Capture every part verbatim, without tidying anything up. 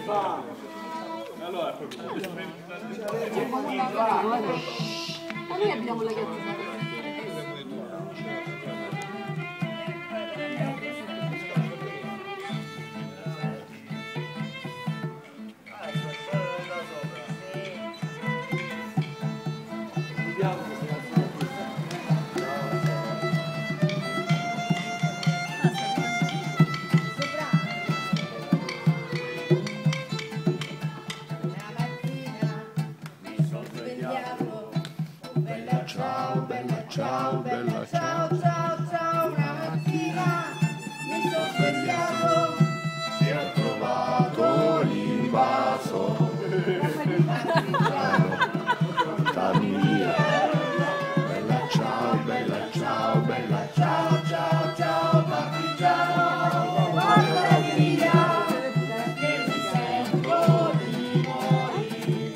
Allora, ma noi abbiamo la gazzetta. Ciao bella, ciao bella, ciao ciao ciao, una mattina mi sono svegliato e ho trovato l'invaso, portami via, bella ciao bella, ciao bella, ciao ciao ciao partigiano, portami via, che mi sento di morire.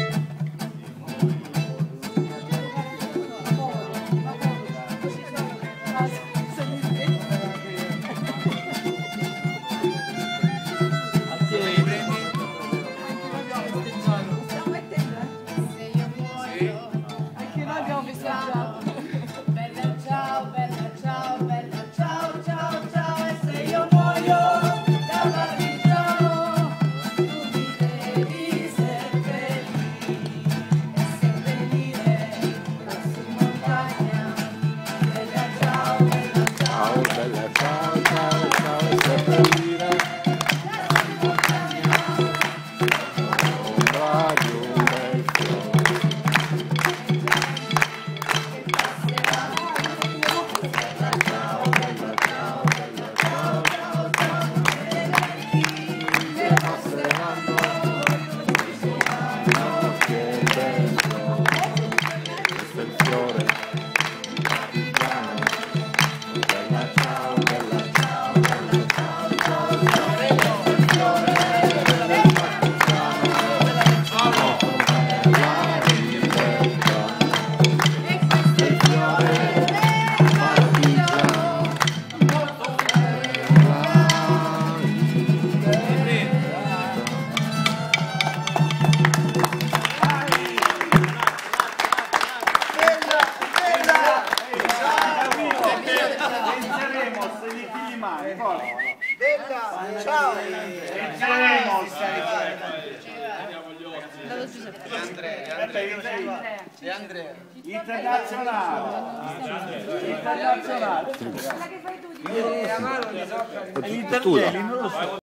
Bella ciao, bella ciao, bella ciao, ciao, ciao, e se io muoio da partigiano, tu mi devi seppellire e seppellire lassù in montagna. Bella ciao, bella ciao, bella ciao, ciao, ciao, e seppellire lassù in montagna l'ombra di un bel fiore. Bella, ciao! E Andrea, e Andrea. Internazionale! Internazionale! Tu